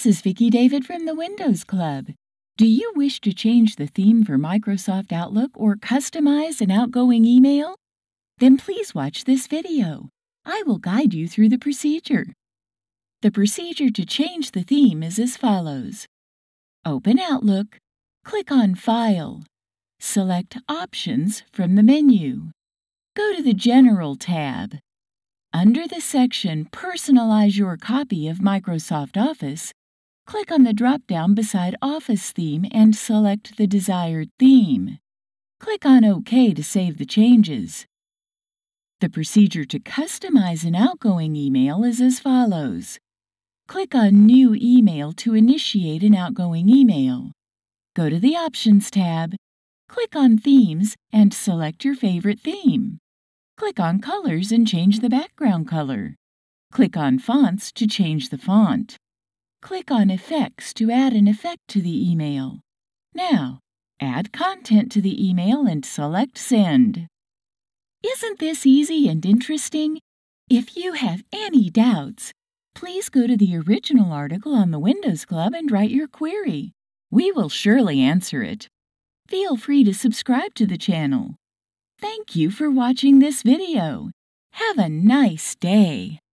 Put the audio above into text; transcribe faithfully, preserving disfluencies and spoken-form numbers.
This is Vicki David from the Windows Club. Do you wish to change the theme for Microsoft Outlook or customize an outgoing email? Then please watch this video. I will guide you through the procedure. The procedure to change the theme is as follows. Open Outlook, click on File. Select Options from the menu. Go to the General tab. Under the section Personalize Your Copy of Microsoft Office, click on the drop-down beside Office Theme and select the desired theme. Click on OK to save the changes. The procedure to customize an outgoing email is as follows. Click on New Email to initiate an outgoing email. Go to the Options tab, click on Themes and select your favorite theme. Click on Colors and change the background color. Click on Fonts to change the font. Click on Effects to add an effect to the email. Now, add content to the email and select Send. Isn't this easy and interesting? If you have any doubts, please go to the original article on the Windows Club and write your query. We will surely answer it. Feel free to subscribe to the channel. Thank you for watching this video. Have a nice day.